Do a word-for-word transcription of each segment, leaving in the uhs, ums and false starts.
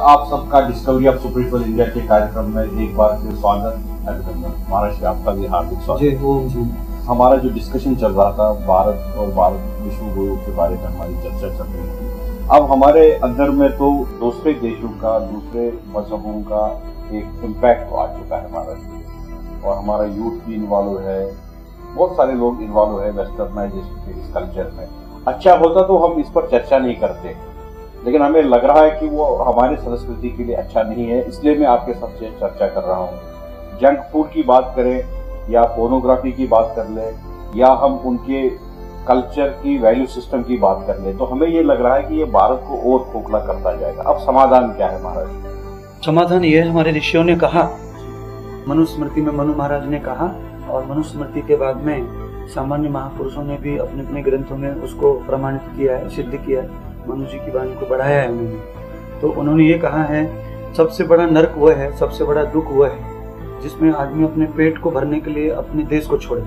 आप सबका discovery of spiritual India के कार्यक्रम में एक बार फिर स्वागत अभिनंदन। महाराज आपका भी हार्दिक स्वागत। ओम जी। हमारा जो डिस्कशन चल रहा था भारत और भारत विश्व गुरु के बारे में हमारी चर्चा चल रही थी। अब हमारे अंदर में तो दूसरे देशों का, दूसरे मजहबों का एक इम्पैक्ट आ चुका है महाराज, और हमारा यूथ भी इन्वॉल्व है, बहुत सारे लोग इन्वॉल्व है वेस्टर्नाइजेशन के इस कल्चर में। अच्छा होता तो हम इस पर चर्चा नहीं करते, लेकिन हमें लग रहा है कि वो हमारी संस्कृति के लिए अच्छा नहीं है, इसलिए मैं आपके साथ चर्चा कर रहा हूँ। जंक फूड की बात करें या पोर्नोग्राफी की बात कर ले, या हम उनके कल्चर की वैल्यू सिस्टम की बात कर ले, तो हमें ये लग रहा है कि ये भारत को और खोखला करता जाएगा। अब समाधान क्या है महाराज? समाधान ये हमारे ऋषियों ने कहा, मनुस्मृति में मनु महाराज ने कहा, और मनुस्मृति के बाद में सामान्य महापुरुषों ने भी अपने अपने ग्रंथों में उसको प्रमाणित किया है, सिद्ध किया है, मनु जी की वाणी को बढ़ाया है उन्होंने। तो उन्होंने ये कहा है, सबसे बड़ा नरक वह है, सबसे बड़ा दुख वह है जिसमें आदमी अपने पेट को भरने के लिए अपने देश को छोड़े,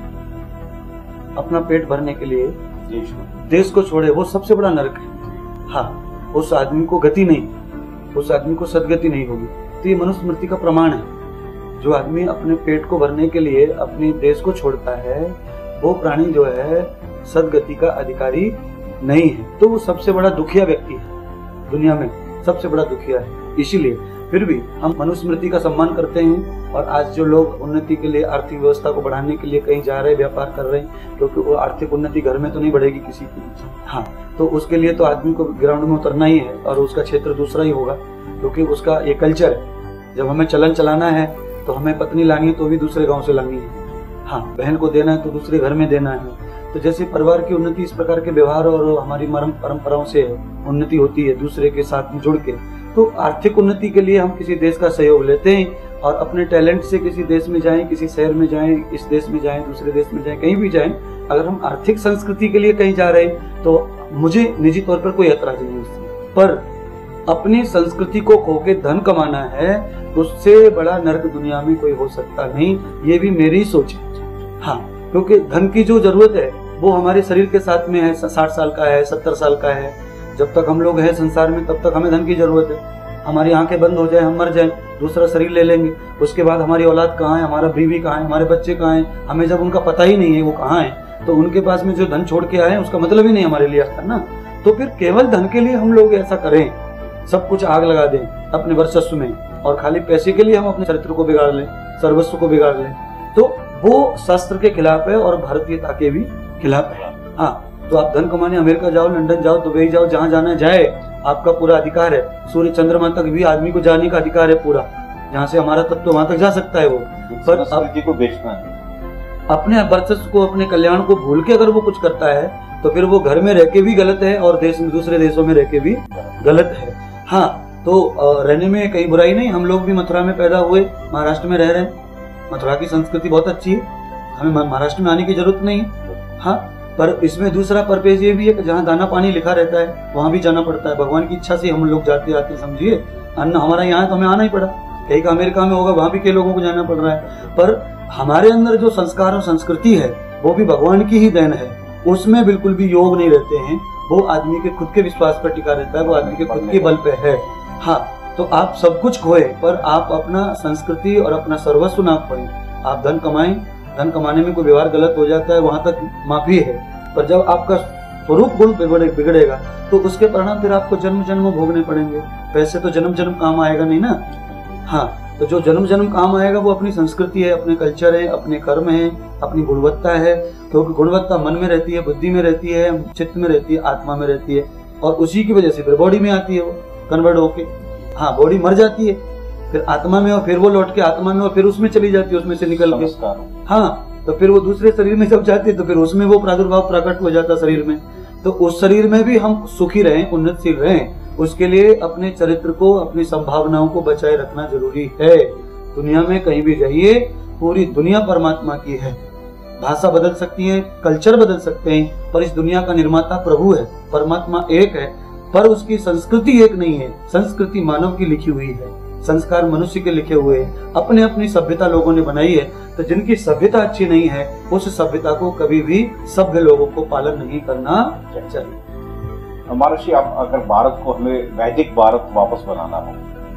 अपना पेट भरने के लिए देश को देश को छोड़े, वो सबसे बड़ा नरक है। हाँ, उस आदमी को गति नहीं, उस आदमी को सदगति नहीं होगी। तो ये मनुस्मृति का प्रमाण है। जो आदमी अपने पेट को भरने के लिए अपने देश को छोड़ता है, वो प्राणी जो है सदगति का अधिकारी नहीं है। तो वो सबसे बड़ा दुखिया व्यक्ति है, दुनिया में सबसे बड़ा दुखिया है। इसीलिए फिर भी हम मनुस्मृति का सम्मान करते हैं, और आज जो लोग उन्नति के लिए, आर्थिक व्यवस्था को बढ़ाने के लिए कहीं जा रहे हैं, व्यापार कर रहे हैं, क्योंकि वो आर्थिक उन्नति घर में तो नहीं बढ़ेगी किसी की। हाँ, तो उसके लिए तो आदमी को ग्राउंड में उतरना ही है, और उसका क्षेत्र दूसरा ही होगा, क्योंकि उसका ये कल्चर है। जब हमें चलन चलाना है तो हमें पत्नी लानी है तो भी दूसरे गाँव से लानी है। हाँ, बहन को देना है तो दूसरे घर में देना है। तो जैसे परिवार की उन्नति इस प्रकार के व्यवहार और हमारी मरम परंपराओं से उन्नति होती है, दूसरे के साथ में जुड़ के। तो आर्थिक उन्नति के लिए हम किसी देश का सहयोग लेते हैं, और अपने टैलेंट से किसी देश में जाएं, किसी शहर में जाएं, इस देश में जाएं, दूसरे देश में जाएं, कहीं भी जाएं, अगर हम आर्थिक संस्कृति के लिए कहीं जा रहे हैं तो मुझे निजी तौर पर कोई ऐतराज नहीं उससे। पर अपनी संस्कृति को खो के धन कमाना है, उससे बड़ा नरक दुनिया में कोई हो सकता नहीं। ये भी मेरी सोच है। हाँ, क्योंकि धन की जो जरूरत है वो हमारे शरीर के साथ में है, साठ साल का है, सत्तर साल का है। जब तक हम लोग हैं संसार में तब तक हमें धन की जरूरत है। हमारी आंखें बंद हो जाए, हम मर जाए, दूसरा शरीर ले लेंगे, उसके बाद हमारी औलाद कहाँ है, हमारा बीवी कहाँ है, हमारे बच्चे कहाँ हैं, हमें जब उनका पता ही नहीं है वो कहाँ है, तो उनके पास में जो धन छोड़ के आए उसका मतलब ही नहीं हमारे लिए आता ना। तो फिर केवल धन के लिए हम लोग ऐसा करें, सब कुछ आग लगा दें अपने वर्चस्व में, और खाली पैसे के लिए हम अपने चरित्र को बिगाड़ लें, सर्वस्व को बिगाड़ लें, तो वो शास्त्र के खिलाफ है और भारतीयता के भी खिलाफ है। हाँ, तो आप धन कमाने अमेरिका जाओ, लंदन जाओ, दुबई जाओ, जहाँ जाना जाए, आपका पूरा अधिकार है। सूर्य चंद्रमा तक भी आदमी को जाने का अधिकार है पूरा, जहाँ से हमारा तत्व वहां तक जा सकता है वो। पर संस्कृति को बेचना है, अपने वर्चस्व को, अपने कल्याण को भूल के अगर वो कुछ करता है तो फिर वो घर में रह के भी गलत है, और देश में, दूसरे देशों में रह के भी गलत है। हाँ, तो रहने में कहीं बुराई नहीं। हम लोग भी मथुरा में पैदा हुए, महाराष्ट्र में रह रहे हैं, मथुरा की संस्कृति बहुत अच्छी है, हमें महाराष्ट्र में आने की जरूरत नहीं है। हाँ, पर इसमें दूसरा पर्पज ये भी है कि जहाँ दाना पानी लिखा रहता है वहां भी जाना पड़ता है। भगवान की इच्छा से हम लोग जाते आते, समझिए, अन्न हमारा यहाँ है तो हमें आना ही पड़ा। कहीं का अमेरिका में होगा, वहां भी कई लोगों को जाना पड़ रहा है। पर हमारे अंदर जो संस्कार और संस्कृति है वो भी भगवान की ही देन है, उसमें बिल्कुल भी योग नहीं रहते हैं। वो आदमी के खुद के विश्वास पर टिका रहता है, वो आदमी के खुद के बल पे है। हाँ, तो आप सब कुछ खोए पर आप अपना संस्कृति और अपना सर्वस्व ना खोए। आप धन कमाएं, धन कमाने में कोई व्यवहार गलत हो जाता है, वहां तक माफी है, पर जब आपका स्वरूप गुण बिगड़ेगा तो उसके परिणाम फिर आपको जन्म जन्म भोगने पड़ेंगे। पैसे तो जन्म जन्म काम आएगा नहीं ना। हाँ, तो जो जन्म जन्म काम आएगा वो अपनी संस्कृति है, अपने कल्चर है, अपने कर्म है, अपनी गुणवत्ता है, क्योंकि गुणवत्ता मन में रहती है, बुद्धि में रहती है, चित्त में रहती है, आत्मा में रहती है, और उसी की वजह से फिर बॉडी में आती है वो कन्वर्ट होके। हाँ, बॉडी मर जाती है, फिर आत्मा में, और फिर वो लौट के आत्मा में, और फिर उसमें चली जाती है, उसमें से निकल के। हाँ, तो फिर वो दूसरे शरीर में जब जाती है तो फिर उसमें वो प्रादुर्भाव प्रकट हो जाता शरीर में। तो उस शरीर में भी हम सुखी रहें, उन्नतशील रहें, उसके लिए अपने चरित्र को, अपनी संभावनाओं को बचाए रखना जरूरी है। दुनिया में कहीं भी जाइए, पूरी दुनिया परमात्मा की है। भाषा बदल सकती है, कल्चर बदल सकते हैं, पर इस दुनिया का निर्माता प्रभु है, परमात्मा एक है, पर उसकी संस्कृति एक नहीं है। संस्कृति मानव की लिखी हुई है, संस्कार मनुष्य के लिखे हुए हैं, अपने अपनी सभ्यता लोगों ने बनाई है। तो जिनकी सभ्यता अच्छी नहीं है, उस सभ्यता को कभी भी सभ्य लोगों को पालन नहीं करना चाहिए। महर्षि, आप अगर भारत को, हमें वैदिक भारत वापस बनाना हो,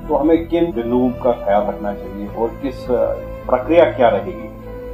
तो हमें किन बिंदुओं का ख्याल रखना चाहिए और किस प्रक्रिया क्या रहेगी?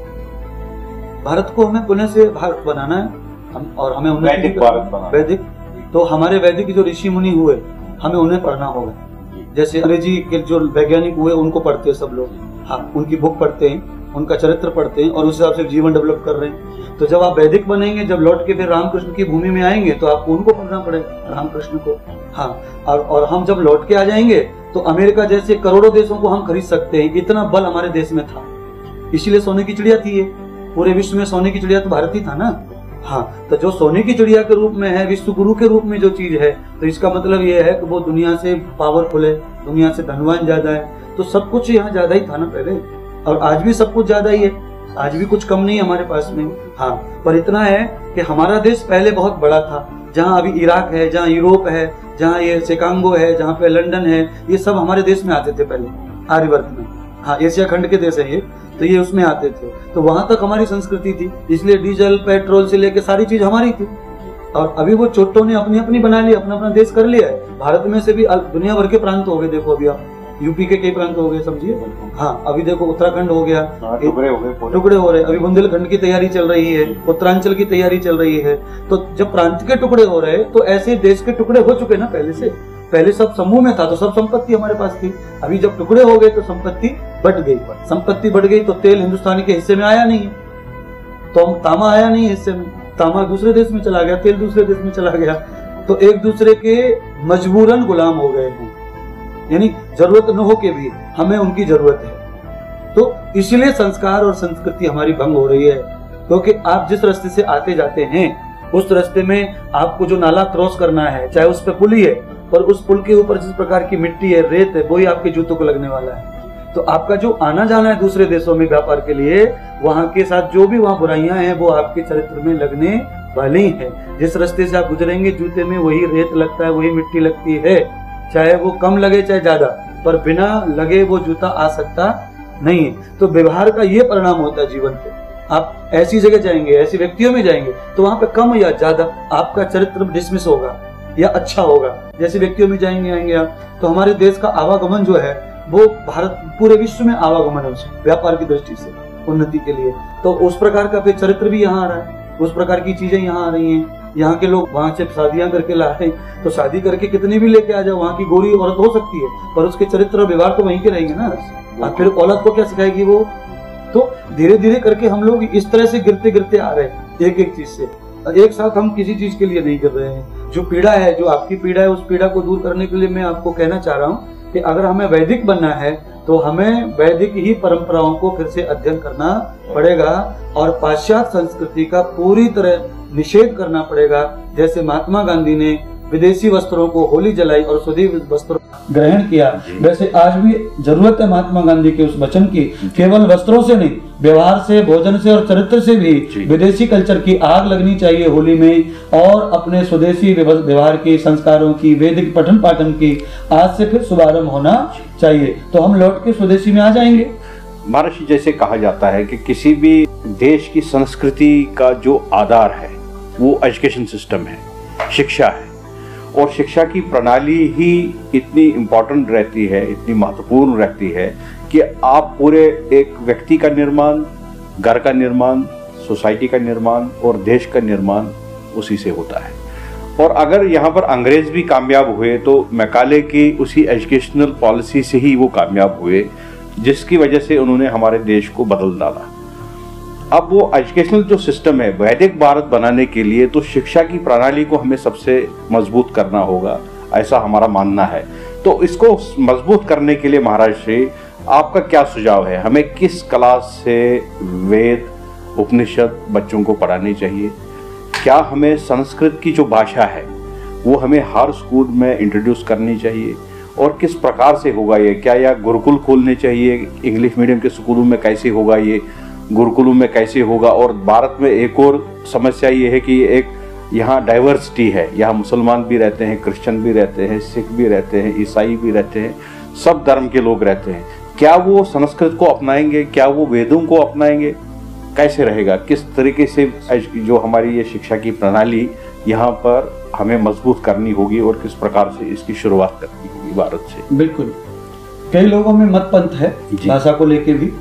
भारत को हमें पुणे से भारत बनाना है, हम और हमें वैदिक भारत बनाना है। वैदिक, तो हमारे वैदिक जो ऋषि मुनि हुए हमें उन्हें पढ़ना होगा। जैसे अंग्रेजी के जो वैज्ञानिक हुए उनको पढ़ते हैं सब लोग, हाँ उनकी बुक पढ़ते हैं, उनका चरित्र पढ़ते हैं और उस हिसाब से जीवन डेवलप कर रहे हैं। तो जब आप वैदिक बनेंगे, जब लौट के फिर रामकृष्ण की भूमि में आएंगे तो आपको उनको पढ़ना पड़ेगा, रामकृष्ण को। हाँ, और, और हम जब लौट के आ जाएंगे तो अमेरिका जैसे करोड़ों देशों को हम खरीद सकते हैं, इतना बल हमारे देश में था। इसीलिए सोने की चिड़िया थी ये, पूरे विश्व में सोने की चिड़िया तो भारत ही था ना। हाँ, तो जो सोने की चिड़िया के रूप में है, विश्व गुरु के रूप में जो चीज है, तो इसका मतलब ये है कि वो दुनिया से पावरफुल है, दुनिया से धनवान ज्यादा है। तो सब कुछ यहाँ ज्यादा ही था ना पहले, और आज भी सब कुछ ज्यादा ही है, आज भी कुछ कम नहीं है हमारे पास में। हाँ, पर इतना है कि हमारा देश पहले बहुत बड़ा था, जहाँ अभी इराक है, जहाँ यूरोप है, जहाँ ये शिकागो है, जहाँ पे लंदन है, ये सब हमारे देश में आते थे पहले, आर्यवर्त में। हाँ, एशिया खंड के देश है ये, तो ये उसमें आते थे। तो वहां तक हमारी संस्कृति थी, इसलिए डीजल पेट्रोल से लेके सारी चीज हमारी थी। और अभी वो चोटों ने अपनी अपनी बना ली, अपना अपना देश कर लिया है। भारत में से भी दुनिया भर के प्रांत हो गए, देखो अभी आप यूपी के कई प्रांत हो गए, समझिए। हाँ, अभी देखो उत्तराखंड हो गया, टुकड़े हो गए, टुकड़े हो रहे, अभी बुंदेलखंड की तैयारी चल रही है, उत्तरांचल की तैयारी चल रही है। तो जब प्रांत के टुकड़े हो रहे तो ऐसे देश के टुकड़े हो चुके ना पहले से। पहले सब समूह में था तो सब संपत्ति हमारे पास थी, अभी जब टुकड़े हो गए तो संपत्ति बढ़ गई। संपत्ति बढ़ गई तो तेल हिंदुस्तानी के हिस्से में आया नहीं, तो तांबा आया नहीं हिस्से में, तांबा दूसरे देश में चला गया, तेल दूसरे देश में चला गया। तो एक दूसरे के मजबूरन गुलाम हो गए हैं, यानी जरूरत न हो के भी हमें उनकी जरूरत है। तो इसीलिए संस्कार और संस्कृति हमारी भंग हो रही है, क्योंकि आप जिस रास्ते से आते जाते हैं उस रास्ते में आपको जो नाला क्रॉस करना है, चाहे उस पर पुल ही है, पर उस पुल के ऊपर जिस प्रकार की मिट्टी है, रेत है, वो ही आपके जूतों को लगने वाला है। तो आपका जो आना जाना है दूसरे देशों में व्यापार के लिए, वहां के साथ जो भी वहां बुराइयां हैं वो आपके चरित्र में लगने वाली हैं। जिस रास्ते से आप गुजरेंगे जूते में वही रेत लगता है, वही मिट्टी लगती है, चाहे वो कम लगे चाहे ज्यादा, पर बिना लगे वो जूता आ सकता नहीं है। तो व्यवहार का ये परिणाम होता है जीवन पे। आप ऐसी जगह जाएंगे, ऐसे व्यक्तियों में जाएंगे तो वहां पे कम या ज्यादा आपका चरित्र डिसमिस होगा या अच्छा होगा। जैसे व्यक्तियों में जाएंगे आएंगे आप, तो हमारे देश का आवागमन जो है वो भारत पूरे विश्व में आवागमन है व्यापार की दृष्टि से, उन्नति के लिए। तो उस प्रकार का फिर चरित्र भी यहाँ आ रहा है, उस प्रकार की चीजें यहाँ आ रही हैं। यहाँ के लोग वहां से शादियां करके ला रहे हैं, तो शादी करके कितनी भी लेके आ जाओ, वहाँ की गोरी औरत हो सकती है, पर उसके चरित्र और व्यवहार तो वहीं के रहेंगे ना। और फिर औलाद को क्या सिखाएगी वो? तो धीरे धीरे करके हम लोग इस तरह से गिरते गिरते आ रहे हैं एक एक चीज से। एक साथ हम किसी चीज के लिए नहीं कर रहे हैं। जो पीड़ा है, जो आपकी पीड़ा है, उस पीड़ा को दूर करने के लिए मैं आपको कहना चाह रहा हूँ कि अगर हमें वैदिक बनना है तो हमें वैदिक ही परंपराओं को फिर से अध्ययन करना पड़ेगा और पाश्चात्य संस्कृति का पूरी तरह निषेध करना पड़ेगा। जैसे महात्मा गांधी ने विदेशी वस्त्रों को होली जलाई और स्वदेशी वस्त्रों ग्रहण किया, वैसे आज भी जरूरत है महात्मा गांधी के उस वचन की। केवल वस्त्रों से नहीं, व्यवहार से, भोजन से और चरित्र से भी विदेशी कल्चर की आग लगनी चाहिए होली में, और अपने स्वदेशी व्यवहार की, संस्कारों की, वैदिक पठन पाठन की आज से फिर शुभारंभ होना चाहिए। तो हम लौट के स्वदेशी में आ जाएंगे। महर्षि, जैसे कहा जाता है कि किसी भी देश की संस्कृति का जो आधार है वो एजुकेशन सिस्टम है, शिक्षा है, और शिक्षा की प्रणाली ही इतनी इम्पोर्टेंट रहती है, इतनी महत्वपूर्ण रहती है कि आप पूरे एक व्यक्ति का निर्माण, घर का निर्माण, सोसाइटी का निर्माण और देश का निर्माण उसी से होता है। और अगर यहाँ पर अंग्रेज भी कामयाब हुए तो मैकाले की उसी एजुकेशनल पॉलिसी से ही वो कामयाब हुए, जिसकी वजह से उन्होंने हमारे देश को बदल डाला। अब वो एजुकेशनल जो सिस्टम है वैदिक भारत बनाने के लिए तो शिक्षा की प्रणाली को हमें सबसे मजबूत करना होगा, ऐसा हमारा मानना है। तो इसको मजबूत करने के लिए महाराज श्री, आपका क्या सुझाव है? हमें किस क्लास से वेद उपनिषद बच्चों को पढ़ानी चाहिए? क्या हमें संस्कृत की जो भाषा है वो हमें हर स्कूल में इंट्रोड्यूस करनी चाहिए, और किस प्रकार से होगा ये? क्या या गुरुकुल खोलने चाहिए? इंग्लिश मीडियम के स्कूलों में कैसे होगा ये, गुरुकुलों में कैसे होगा? और भारत में एक और समस्या ये है कि एक यहाँ डाइवर्सिटी है, यहाँ मुसलमान भी रहते हैं, क्रिश्चियन भी रहते हैं, सिख भी रहते हैं, ईसाई भी रहते हैं, सब धर्म के लोग रहते हैं। क्या वो संस्कृत को अपनाएंगे? क्या वो वेदों को अपनाएंगे? कैसे रहेगा? किस तरीके से जो हमारी ये शिक्षा की प्रणाली यहाँ पर हमें मजबूत करनी होगी और किस प्रकार से इसकी शुरुआत करनी होगी भारत से? बिल्कुल, कई लोगों में मत पंथ है भाषा को लेके भी।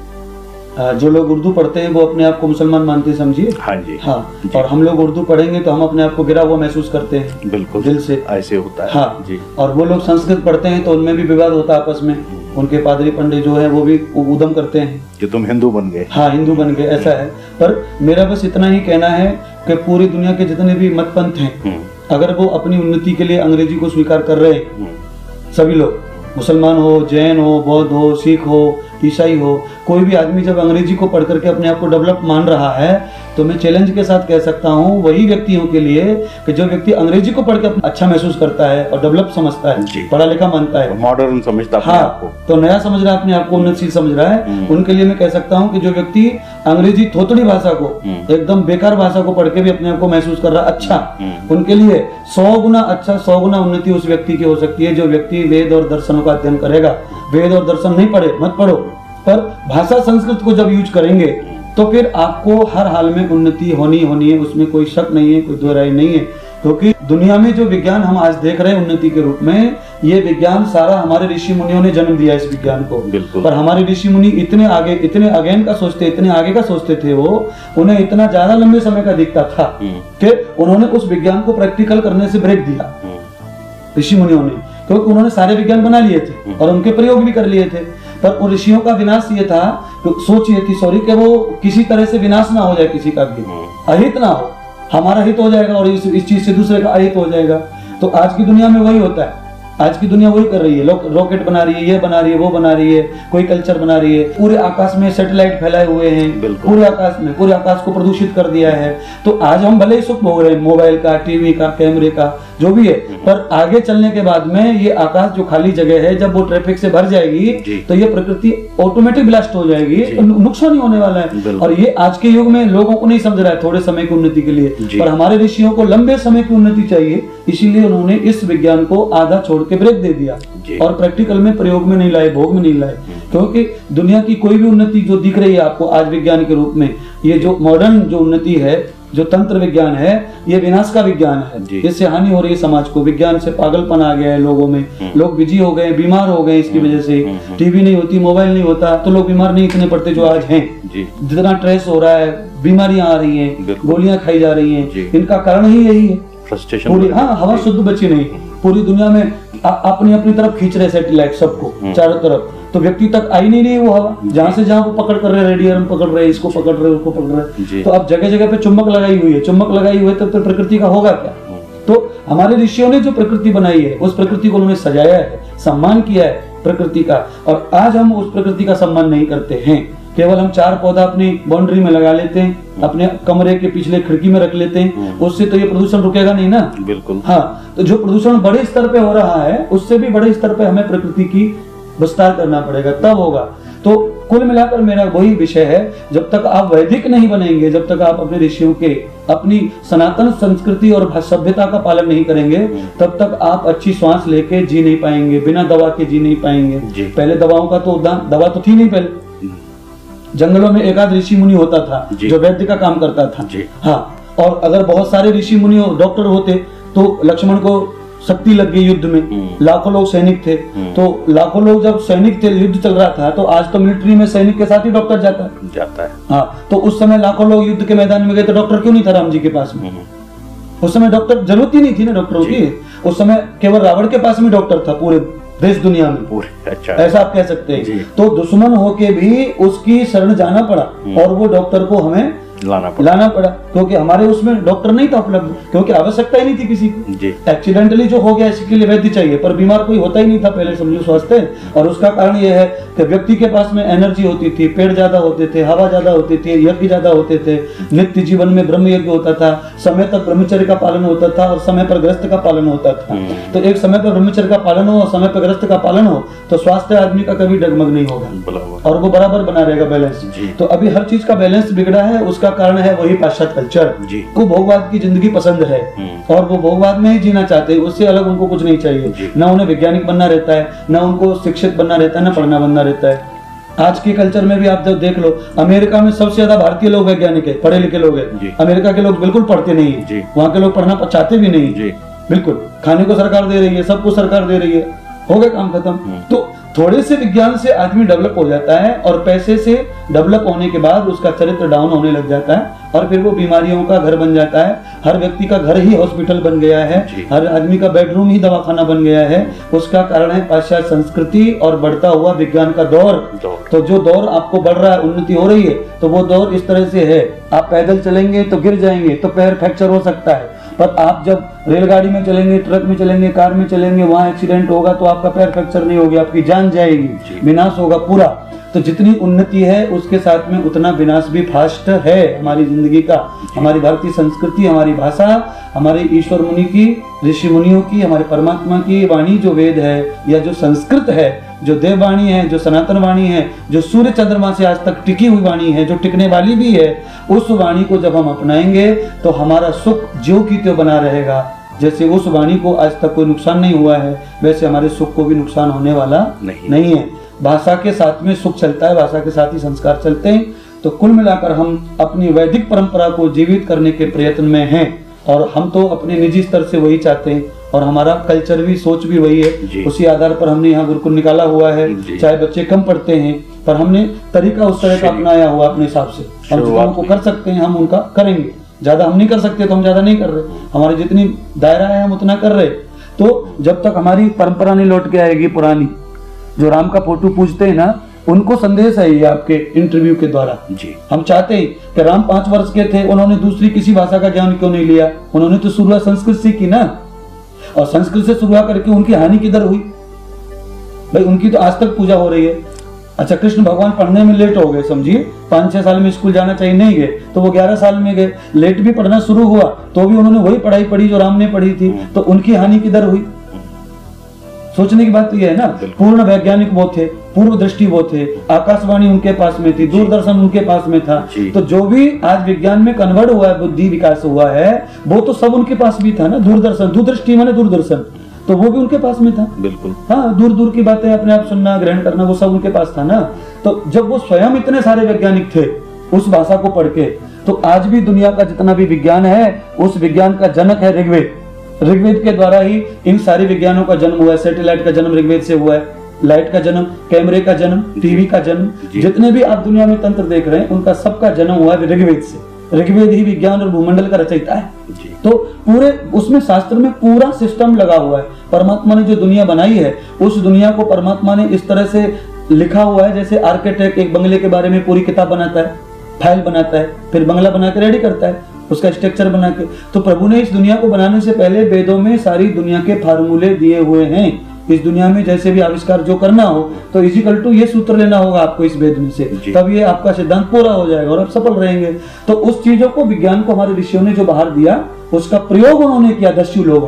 जो लोग उर्दू पढ़ते हैं वो अपने आप को मुसलमान मानते समझिए। हाँ जी हाँ जी। और हम लोग उर्दू पढ़ेंगे तो हम अपने आप को गिरा हुआ महसूस करते हैं, बिल्कुल दिल से, ऐसे होता है। हाँ जी। और वो लोग संस्कृत पढ़ते हैं तो उनमें भी विवाद होता है आपस में, उनके पादरी पंडित जो है वो भी उदम करते हैं कि तुम हिंदू बन गए। हाँ, हिंदू बन गए, ऐसा है। पर मेरा बस इतना ही कहना है कि पूरी दुनिया के जितने भी मत पंथ हैं, अगर वो अपनी उन्नति के लिए अंग्रेजी को स्वीकार कर रहे हैं, सभी लोग, मुसलमान हो, जैन हो, बौद्ध हो, सिख हो, ईसाई हो, कोई भी आदमी जब अंग्रेजी को पढ़ करके अपने आप को डेवलप मान रहा है, तो मैं चैलेंज के साथ कह सकता हूँ वही व्यक्तियों के लिए कि जो व्यक्ति अंग्रेजी को पढ़ के अच्छा महसूस करता है और डेवलप समझता है, पढ़ा लिखा मानता है, मॉडर्न समझता है, हाँ, तो नया समझ रहा है, अपने आप को उन्नतशील समझ रहा है, उनके लिए मैं कह सकता हूँ कि जो व्यक्ति अंग्रेजी थोतड़ी भाषा को, एकदम बेकार भाषा को पढ़ के भी अपने आप को महसूस कर रहा है अच्छा, उनके लिए सौ गुना अच्छा, सौ गुना उन्नति उस व्यक्ति की हो सकती है जो व्यक्ति वेद और दर्शनों का अध्ययन करेगा। वेद और दर्शन नहीं पढ़े, मत पढ़ो, पर भाषा संस्कृत को जब यूज करेंगे तो फिर आपको हर हाल में उन्नति होनी होनी है, उसमें कोई शक नहीं है, कोई दो राय नहीं है। क्योंकि दुनिया में जो विज्ञान हम आज देख रहे हैं उन्नति के रूप में, ये विज्ञान सारा हमारे ऋषि मुनियों ने जन्म दिया इस विज्ञान को। पर हमारे ऋषि मुनि इतने आगे, इतने अगेन का सोचते, इतने आगे का सोचते थे, वो उन्हें इतना ज्यादा लंबे समय का दिखता था कि उन्होंने उस विज्ञान को प्रैक्टिकल करने से ब्रेक दिया ऋषि मुनियों ने, क्योंकि उन्होंने सारे विज्ञान बना लिए थे और उनके प्रयोग भी कर लिए थे। पर उन ऋषियों का विनाश ये था, सोच ये थी सॉरी कि वो किसी तरह से विनाश ना हो जाए, किसी का भी अहित ना हो, हमारा हित हो जाएगा और इस, इस चीज से दूसरे का अहित हो जाएगा। तो आज की दुनिया में वही होता है, आज की दुनिया वही कर रही है, रॉकेट बना रही है, ये बना रही है, वो बना रही है, कोई कल्चर बना रही है, पूरे आकाश में सैटेलाइट फैलाए हुए हैं, पूरे आकाश में, पूरे आकाश को प्रदूषित कर दिया है। तो आज हम भले ही सुख भोग रहे हैं मोबाइल का, टीवी का, कैमरे का, जो भी है, पर आगे चलने के बाद में ये आकाश जो खाली जगह है, जब वो ट्रैफिक से भर जाएगी तो ये प्रकृति ऑटोमेटिक ब्लास्ट हो जाएगी, तो नुकसान ही होने वाला है। और ये आज के युग में लोगों को नहीं समझ रहा है, थोड़े समय की उन्नति के लिए, पर हमारे ऋषियों को लंबे समय की उन्नति चाहिए, इसीलिए उन्होंने इस विज्ञान को आधा छोड़ के ब्रेक दे दिया और प्रैक्टिकल में, प्रयोग में नहीं लाए, भोग में नहीं लाए। क्योंकि दुनिया की कोई भी उन्नति जो दिख रही है आपको आज विज्ञान के रूप में, ये जो मॉडर्न जो उन्नति है, जो तंत्र विज्ञान है, ये विनाश का विज्ञान है, इससे हानि हो रही है समाज को। विज्ञान से पागलपन आ गया है लोगों में, लोग बिजी हो गए, बीमार हो गए इसकी वजह से। टीवी नहीं होती, मोबाइल नहीं होता तो लोग बीमार नहीं इतने पड़ते जो आज हैं। जितना स्ट्रेस हो रहा है, बीमारियां आ रही हैं, गोलियां खाई जा रही हैं, इनका कारण ही यही है, पूरी हाँ हवा शुद्ध बची नहीं, पूरी दुनिया में अपनी अपनी तरफ खींच रहे सैटेलाइट सबको चारों तरफ, तो व्यक्ति तक आई नहीं रही वो हवा, जहां से जहां वो पकड़ कर रहे, रेडियम पकड़ रहे, इसको पकड़ रहे, उसको पकड़ रहे, तो अब जगह जगह पे चुम्बक लगाई हुई है, चुम्बक लगाई हुई है तो फिर प्रकृति का होगा क्या। तो हमारे ऋषियों ने जो प्रकृति बनाई है, उस प्रकृति को उन्होंने सजाया है, सम्मान किया है प्रकृति का, और आज हम उस प्रकृति का सम्मान नहीं करते हैं। केवल हम चार पौधा अपनी बाउंड्री में लगा लेते हैं, अपने कमरे के पिछले खिड़की में रख लेते हैं, उससे तो ये प्रदूषण रुकेगा नहीं ना। बिल्कुल हाँ, तो जो प्रदूषण बड़े स्तर पे हो रहा है, उससे भी बड़े स्तर पे हमें प्रकृति की विस्तार करना पड़ेगा, तब होगा। तो कुल मिलाकर मेरा वही विषय है, जब तक आप वैदिक नहीं बनेंगे, जब तक आप अपने ऋषियों के, अपनी सनातन संस्कृति और सभ्यता का पालन नहीं करेंगे, तब तक आप अच्छी श्वास लेके जी नहीं पाएंगे, बिना दवा के जी नहीं पाएंगे। पहले दवाओं का तो दवा तो थी नहीं, पहले जंगलों में एकाध ऋषि मुनि होता था जो वैद्य का काम करता था। हाँ, और अगर बहुत सारे ऋषि मुनि डॉक्टर होते तो लक्ष्मण को शक्ति लग गई युद्ध में, लाखों लोग सैनिक थे, तो लाखों लोग जब सैनिक थे, युद्ध चल रहा था, तो आज तो मिलिट्री में सैनिक के साथ ही डॉक्टर जाता है जाता है हाँ, तो उस समय लाखों लोग युद्ध के मैदान में गए तो डॉक्टर क्यों नहीं था राम जी के पास में? उस समय डॉक्टर जरूरत ही नहीं थी ना डॉक्टरों की। उस समय केवल रावण के पास में डॉक्टर था पूरे देश दुनिया में पूरे, अच्छा ऐसा आप कह सकते हैं। तो दुश्मन होके भी उसकी शरण जाना पड़ा और वो डॉक्टर को हमें लाना पड़ा लाना पड़ा क्योंकि हमारे उसमें डॉक्टर नहीं था उपलब्ध, क्योंकि आवश्यकता ही नहीं थी किसी को। एक्सीडेंटली जो हो गया इसके लिए वैद्य चाहिए, पर बीमार कोई होता ही नहीं था पहले, समझो स्वास्थ्य। और उसका कारण यह है कि व्यक्ति के पास में एनर्जी होती थी, पेड़ ज्यादा होते थे, हवा ज्यादा होती थी, यज्ञ ज्यादा होते थे, नित्य जीवन में ब्रह्म यज्ञ होता था, समय तक ब्रह्मचर्य का पालन होता था और समय पर ग्रस्त का पालन होता था। तो एक समय पर ब्रह्मचर्य का पालन हो और समय पर ग्रस्त का पालन हो तो स्वास्थ्य आदमी का कभी डगमग नहीं होगा और वो बराबर बना रहेगा बैलेंस। तो अभी हर चीज का बैलेंस बिगड़ा है, उसका कारण है वही पाश्चात्य कल्चर। को भोगवाद की जिंदगी पसंद है और वो भोगवाद में ही जीना चाहते हैं, उससे अलग उनको कुछ नहीं चाहिए। ना उन्हें वैज्ञानिक बनना रहता है, ना उनको शिक्षित बनना रहता है, ना पढ़ना बनना रहता है। आज के कल्चर में भी आप जब देख लो, अमेरिका में सबसे ज्यादा भारतीय लोग वैज्ञानिक है, पढ़े लिखे लोग हैं। अमेरिका के लोग बिल्कुल पढ़ते नहीं है, वहाँ के लोग पढ़ना चाहते भी नहीं। बिल्कुल खाने को सरकार दे रही है, सबको सरकार दे रही है, हो गया काम खत्म। तो थोड़े से विज्ञान से आदमी डेवलप हो जाता है और पैसे से डेवलप होने के बाद उसका चरित्र डाउन होने लग जाता है और फिर वो बीमारियों का घर बन जाता है। हर व्यक्ति का घर ही हॉस्पिटल बन गया है, हर आदमी का बेडरूम ही दवाखाना बन गया है। उसका कारण है पाश्चात्य संस्कृति और बढ़ता हुआ विज्ञान का दौर। तो जो दौर आपको बढ़ रहा है, उन्नति हो रही है, तो वो दौर इस तरह से है, आप पैदल चलेंगे तो गिर जाएंगे, तो पैर फ्रैक्चर हो सकता है, पर आप जब रेलगाड़ी में चलेंगे, ट्रक में चलेंगे, कार में चलेंगे, वहां एक्सीडेंट होगा तो आपका पैर फ्रैक्चर नहीं होगा, आपकी जान जाएगी, विनाश होगा पूरा। तो जितनी उन्नति है उसके साथ में उतना विनाश भी फास्ट है हमारी जिंदगी का। हमारी भारतीय संस्कृति, हमारी भाषा, हमारे ईश्वर मुनि की, ऋषि मुनियों की, हमारे परमात्मा की वाणी जो वेद है या जो संस्कृत है, जो देववाणी है, जो सनातन वाणी है, जो सूर्य चंद्रमा से आज तक टिकी हुई वाणी है, जो टिकने वाली भी है, उस वाणी को जब हम अपनाएंगे तो हमारा सुख ज्यों की त्यों बना रहेगा। जैसे उस वाणी को आज तक कोई नुकसान नहीं हुआ है, वैसे हमारे सुख को भी नुकसान होने वाला नहीं, नहीं है। भाषा के साथ में सुख चलता है, भाषा के साथ ही संस्कार चलते हैं। तो कुल मिलाकर हम अपनी वैदिक परंपरा को जीवित करने के प्रयत्न में हैं और हम तो अपने निजी स्तर से वही चाहते हैं और हमारा कल्चर भी, सोच भी वही है। उसी आधार पर हमने यहाँ गुरुकुल निकाला हुआ है। चाहे बच्चे कम पढ़ते हैं पर हमने तरीका उस तरह का अपनाया हुआ अपने हिसाब से। हम जितना को कर सकते हैं हम उनका करेंगे, ज्यादा हम नहीं कर सकते तो हम ज्यादा नहीं कर रहे, हमारी जितनी दायरा है हम उतना कर रहे। तो जब तक हमारी परंपरा नहीं लौट के आएगी पुरानी, जो राम का फोटो पूजते हैं ना, उनको संदेश है ये आपके इंटरव्यू के द्वारा जी। हम चाहते हैं कि राम पांच वर्ष के थे, उन्होंने दूसरी किसी भाषा का ज्ञान क्यों नहीं लिया? उन्होंने तो शुरुआत संस्कृत से की ना, और संस्कृत से शुरुआत करके उनकी हानि किधर हुई भाई? उनकी तो आज तक पूजा हो रही है। अच्छा, कृष्ण भगवान पढ़ने में लेट हो गए, समझिए पांच छह साल में स्कूल जाना चाहिए, नहीं गए, तो वो ग्यारह साल में गए। लेट भी पढ़ना शुरू हुआ तो भी उन्होंने वही पढ़ाई पढ़ी जो राम ने पढ़ी थी, तो उनकी हानि किधर हुई? सोचने की बात तो यह है ना। पूर्ण वैज्ञानिक वो थे, पूर्व दृष्टि वो थे, आकाशवाणी उनके पास में थी, दूरदर्शन उनके पास में था। तो जो भी आज विज्ञान में कन्वर्ट हुआ है, बुद्धि विकास हुआ है, वो तो सब उनके पास भी था ना। दूरदर्शन, दूरदृष्टि माने दूरदर्शन, तो वो भी उनके पास में था। बिल्कुल हाँ, दूर दूर की बातें अपने आप सुनना, ग्रहण करना, वो सब उनके पास था ना। तो जब वो स्वयं इतने सारे वैज्ञानिक थे उस भाषा को पढ़ के, तो आज भी दुनिया का जितना भी विज्ञान है उस विज्ञान का जनक है ऋग्वेद। ऋग्वेद के द्वारा ही इन सारे विज्ञानों का जन्म हुआ है। सैटेलाइट का जन्म ऋग्वेद से हुआ है, लाइट का जन्म, कैमरे का जन्म, टीवी का जन्म, जितने भी आप दुनिया में तंत्र देख रहे हैं उनका सबका जन्म हुआ है ऋग्वेद से। ऋग्वेद ही विज्ञान और भूमंडल का रचयिता है। तो पूरे उसमें शास्त्र में पूरा सिस्टम लगा हुआ है। परमात्मा ने जो दुनिया बनाई है उस दुनिया को परमात्मा ने इस तरह से लिखा हुआ है, जैसे आर्किटेक्ट एक बंगले के बारे में पूरी किताब बनाता है, फाइल बनाता है, फिर बंगला बना के रेडी करता है, उसका स्ट्रक्चर बना के। तो प्रभु ने इस दुनिया को बनाने से पहले वेदों में सारी दुनिया के फार्मूले दिए हुए हैं। इस दुनिया में जैसे भी आविष्कार जो करना हो तो इजिकल टू ये सूत्र लेना होगा आपको इस वेद में से, तब ये आपका सिद्धांत पूरा हो जाएगा और आप सफल रहेंगे। तो उस चीजों को, विज्ञान को हमारे ऋषियों ने जो बाहर दिया उसका प्रयोग उन्होंने किया। दस्यु लोगों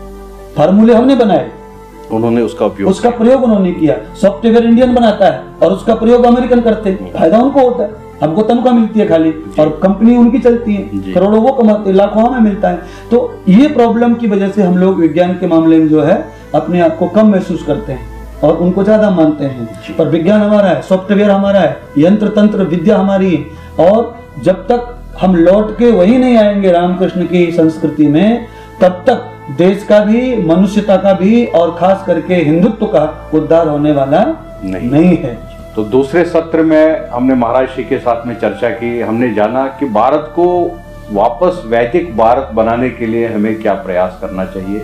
ने फार्मूले हमने बनाए, उन्होंने उसका उपयोग उसका प्रयोग उन्होंने किया। सॉफ्टवेयर इंडियन बनाता है और उसका प्रयोग अमेरिकन करते हैं, फायदा उनको होता है, हमको तनख्वाह मिलती है खाली, और कंपनी उनकी चलती है, करोड़ों वो कमाते हैं, लाखों हमें मिलता है। तो ये प्रॉब्लम की वजह से हम लोग विज्ञान के मामले में जो है अपने आप को कम महसूस करते हैं और उनको ज्यादा मानते हैं। पर विज्ञान हमारा है, सॉफ्टवेयर हमारा है, यंत्र तंत्र विद्या हमारी है। और जब तक हम लौट के वही नहीं आएंगे रामकृष्ण की संस्कृति में, तब तक देश का भी, मनुष्यता का भी और खास करके हिंदुत्व का उद्धार होने वाला नहीं, नहीं है। तो दूसरे सत्र में हमने महाराज श्री के साथ में चर्चा की, हमने जाना कि भारत को वापस वैदिक भारत बनाने के लिए हमें क्या प्रयास करना चाहिए,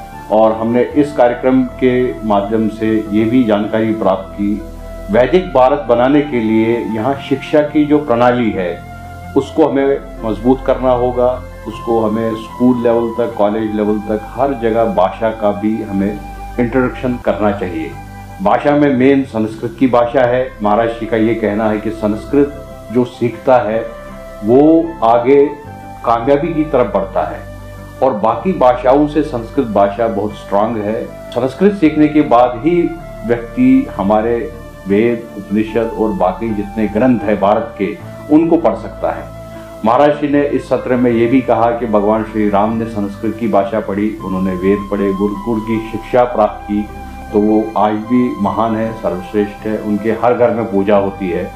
और हमने इस कार्यक्रम के माध्यम से ये भी जानकारी प्राप्त की वैदिक भारत बनाने के लिए यहाँ शिक्षा की जो प्रणाली है उसको हमें मजबूत करना होगा। उसको हमें स्कूल लेवल तक, कॉलेज लेवल तक, हर जगह भाषा का भी हमें इंट्रोडक्शन करना चाहिए। भाषा में मेन संस्कृत की भाषा है। महाराज जी का ये कहना है कि संस्कृत जो सीखता है वो आगे कामयाबी की तरफ बढ़ता है, और बाकी भाषाओं से संस्कृत भाषा बहुत स्ट्रांग है। संस्कृत सीखने के बाद ही व्यक्ति हमारे वेद, उपनिषद और बाकी जितने ग्रंथ है भारत के उनको पढ़ सकता है। महाराज जी ने इस सत्र में ये भी कहा कि भगवान श्री राम ने संस्कृत की भाषा पढ़ी, उन्होंने वेद पढ़े, गुरुकुल की शिक्षा प्राप्त की, तो वो आज भी महान है, सर्वश्रेष्ठ है, उनके हर घर में पूजा होती है।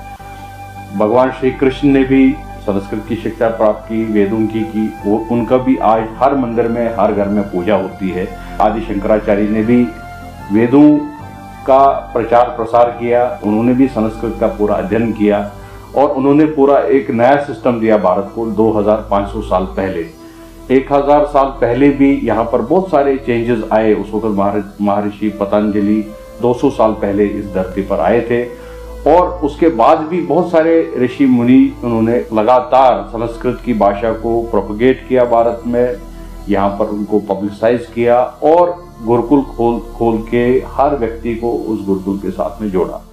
भगवान श्री कृष्ण ने भी संस्कृत की शिक्षा प्राप्त की, वेदों की की, वो उनका भी आज हर मंदिर में, हर घर में पूजा होती है। आदि शंकराचार्य ने भी वेदों का प्रचार प्रसार किया, उन्होंने भी संस्कृत का पूरा अध्ययन किया और उन्होंने पूरा एक नया सिस्टम दिया भारत को दो हज़ार पाँच सौ साल पहले। एक हज़ार साल पहले भी यहाँ पर बहुत सारे चेंजेस आए। उस वक्त महर्षि पतंजलि दो सौ साल पहले इस धरती पर आए थे और उसके बाद भी बहुत सारे ऋषि मुनि उन्होंने लगातार संस्कृत की भाषा को प्रोपगेट किया भारत में, यहाँ पर उनको पब्लिसाइज किया और गुरुकुल खोल खोल के हर व्यक्ति को उस गुरुकुल के साथ में जोड़ा।